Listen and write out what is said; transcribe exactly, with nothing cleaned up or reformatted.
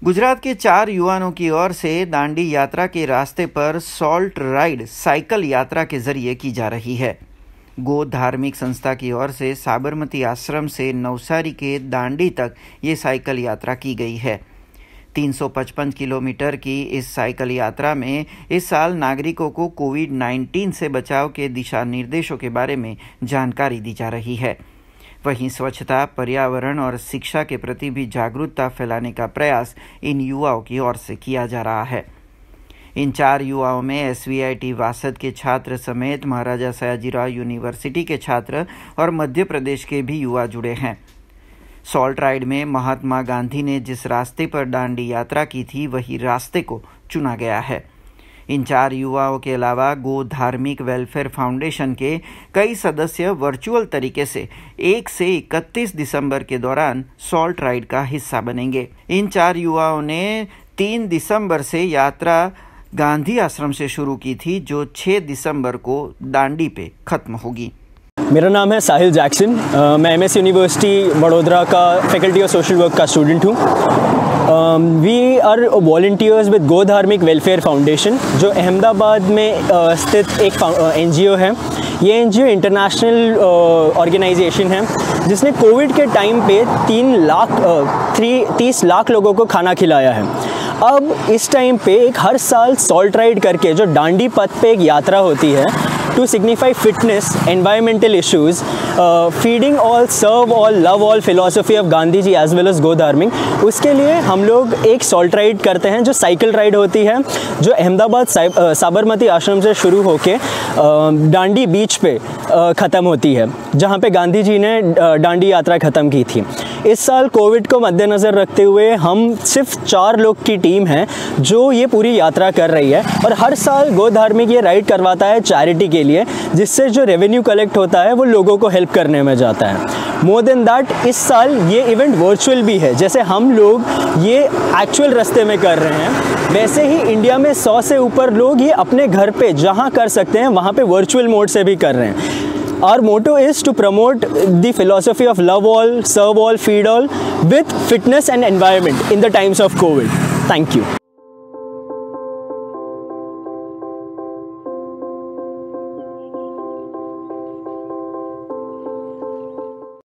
गुजरात के चार युवाओं की ओर से दांडी यात्रा के रास्ते पर सॉल्ट राइड साइकिल यात्रा के जरिए की जा रही है। गो धार्मिक संस्था की ओर से साबरमती आश्रम से नवसारी के दांडी तक ये साइकिल यात्रा की गई है। तीन सौ पचपन किलोमीटर की इस साइकिल यात्रा में इस साल नागरिकों को कोविड उन्नीस से बचाव के दिशा निर्देशों के बारे में जानकारी दी जा रही है। वहीं स्वच्छता, पर्यावरण और शिक्षा के प्रति भी जागरूकता फैलाने का प्रयास इन युवाओं की ओर से किया जा रहा है। इन चार युवाओं में S V I T Vasad के छात्र समेत महाराजा सयाजीराव यूनिवर्सिटी के छात्र और मध्य प्रदेश के भी युवा जुड़े हैं। सॉल्ट राइड में महात्मा गांधी ने जिस रास्ते पर दांडी यात्रा की थी, वही रास्ते को चुना गया है। इन चार युवाओं के अलावा गो धार्मिक वेलफेयर फाउंडेशन के कई सदस्य वर्चुअल तरीके से एक से इकतीस दिसंबर के दौरान सॉल्ट राइड का हिस्सा बनेंगे। इन चार युवाओं ने तीन दिसंबर से यात्रा गांधी आश्रम से शुरू की थी, जो छह दिसंबर को दांडी पे खत्म होगी। मेरा नाम है साहिल जैक्सन। uh, मैं एम एस यूनिवर्सिटी वडोदरा का फैकल्टी ऑफ सोशल वर्क का स्टूडेंट हूँ। We are volunteers with Go Dharmik welfare foundation, जो अहमदाबाद में uh, स्थित एक एन जी ओ है। ये N G O international organisation है जिसने कोविड के टाइम पे तीन लाख थ्री तीस लाख लोगों को खाना खिलाया है। अब इस टाइम पे एक हर साल सॉल्ट राइड करके जो दांडी पथ पे एक यात्रा होती है to signify fitness, environmental issues, uh, feeding all, serve all, love all philosophy of Gandhi ji as well as गो धार्मिक, उसके लिए हम लोग एक सॉल्ट राइड करते हैं जो साइकिल राइड होती है, जो अहमदाबाद साबरमती आश्रम से शुरू होके दांडी बीच पे ख़त्म होती है, जहाँ पे गांधी जी ने दांडी यात्रा ख़त्म की थी। इस साल कोविड को मद्देनज़र रखते हुए हम सिर्फ चार लोग की टीम है जो ये पूरी यात्रा कर रही है, और हर साल गो धार्मिक ये राइड करवाता है चैरिटी के लिए, जिससे जो रेवेन्यू कलेक्ट होता है वो लोगों को हेल्प करने में जाता है। मोर देन दैट, इस साल ये इवेंट वर्चुअल भी है। जैसे हम लोग ये एक्चुअल रास्ते में कर रहे हैं, वैसे ही इंडिया में सौ से ऊपर लोग ये अपने घर पे जहाँ कर सकते हैं वहाँ पे वर्चुअल मोड से भी कर रहे हैं। Our motto is to promote the philosophy of love all, serve all, feed all with fitness and environment in the times of COVID. Thank you.